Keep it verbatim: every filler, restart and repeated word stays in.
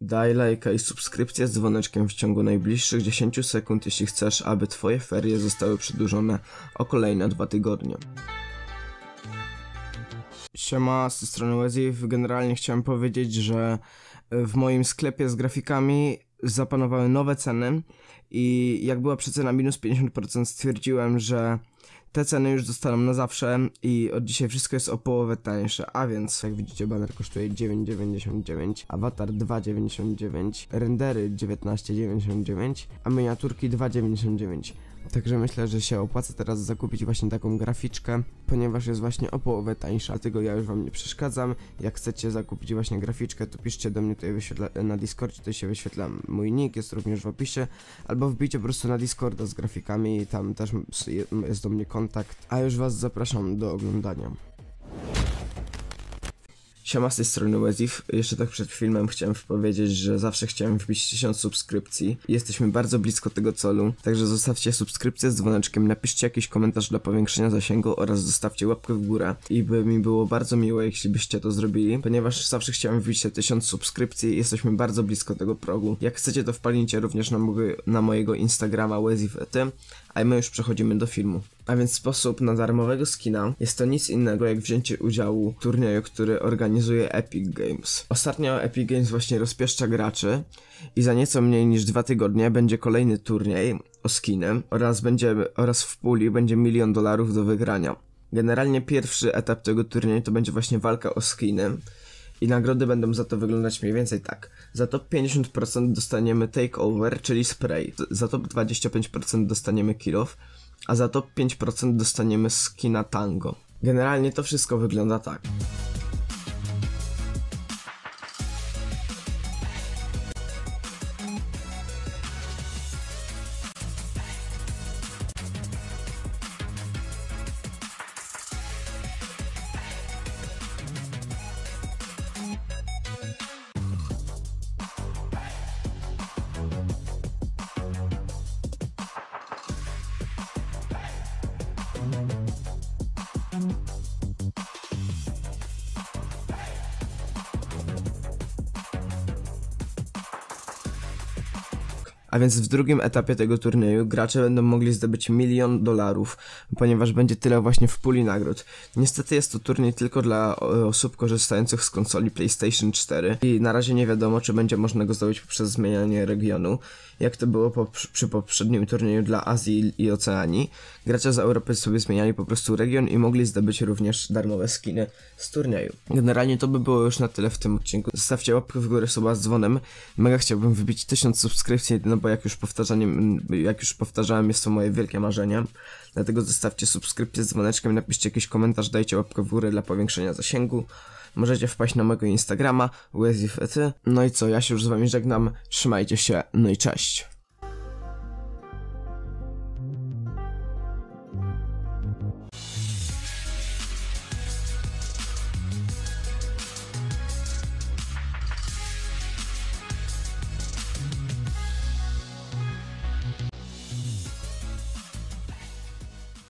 Daj lajka i subskrypcję z dzwoneczkiem w ciągu najbliższych dziesięciu sekund, jeśli chcesz, aby twoje ferie zostały przedłużone o kolejne dwa tygodnie. Siema, z tej strony Wezif. Generalnie chciałem powiedzieć, że w moim sklepie z grafikami zapanowały nowe ceny i jak była przecena minus pięćdziesiąt procent, stwierdziłem, że te ceny już zostaną na zawsze i od dzisiaj wszystko jest o połowę tańsze, a więc jak widzicie, banner kosztuje dziewięć dziewięćdziesiąt dziewięć, awatar dwa dziewięćdziesiąt dziewięć, rendery dziewiętnaście dziewięćdziesiąt dziewięć, a miniaturki dwa dziewięćdziesiąt dziewięć. Także myślę, że się opłaca teraz zakupić właśnie taką graficzkę, ponieważ jest właśnie o połowę tańsza, dlatego ja już wam nie przeszkadzam. Jak chcecie zakupić właśnie graficzkę, to piszcie do mnie, tutaj wyświetla na Discordzie, tutaj się wyświetla mój nick, jest również w opisie, albo wbijcie po prostu na Discorda z grafikami i tam też jest do mnie kontakt, a już was zapraszam do oglądania. Siema, z tej strony Wezif. Jeszcze tak przed filmem chciałem powiedzieć, że zawsze chciałem wbić tysiąc subskrypcji. Jesteśmy bardzo blisko tego celu, także zostawcie subskrypcję z dzwoneczkiem, napiszcie jakiś komentarz dla powiększenia zasięgu oraz zostawcie łapkę w górę. I by mi było bardzo miło, jeśli byście to zrobili, ponieważ zawsze chciałem wbić te tysiąc subskrypcji i jesteśmy bardzo blisko tego progu. Jak chcecie, to wpalnijcie również na, mój, na mojego Instagrama wezifety, a my już przechodzimy do filmu. A więc sposób na darmowego skina jest to nic innego jak wzięcie udziału w turnieju, który organizuje Epic Games. Ostatnio Epic Games właśnie rozpieszcza graczy i za nieco mniej niż dwa tygodnie będzie kolejny turniej o skiny oraz, będzie, oraz w puli będzie milion dolarów do wygrania. Generalnie pierwszy etap tego turnieju to będzie właśnie walka o skiny i nagrody będą za to wyglądać mniej więcej tak. Za top pięćdziesiąt procent dostaniemy takeover, czyli spray. Za top dwadzieścia pięć procent dostaniemy kill off, a za top pięć procent dostaniemy skina tango. Generalnie to wszystko wygląda tak. A więc w drugim etapie tego turnieju gracze będą mogli zdobyć milion dolarów, ponieważ będzie tyle właśnie w puli nagród. Niestety jest to turniej tylko dla osób korzystających z konsoli PlayStation cztery i na razie nie wiadomo, czy będzie można go zdobyć poprzez zmienianie regionu, jak to było po, przy poprzednim turnieju dla Azji i Oceanii. Gracze z Europy sobie zmieniali po prostu region i mogli zdobyć również darmowe skiny z turnieju. Generalnie to by było już na tyle w tym odcinku. Zostawcie łapkę w górę, suba z dzwonem. Mega chciałbym wybić tysiąc subskrypcji, no bo jak już, jak już powtarzałem, jest to moje wielkie marzenie. Dlatego zostawcie subskrypcję z dzwoneczkiem, napiszcie jakiś komentarz, dajcie łapkę w górę dla powiększenia zasięgu. Możecie wpaść na mojego Instagrama, wezifety. No i co, ja się już z wami żegnam, trzymajcie się, no i cześć.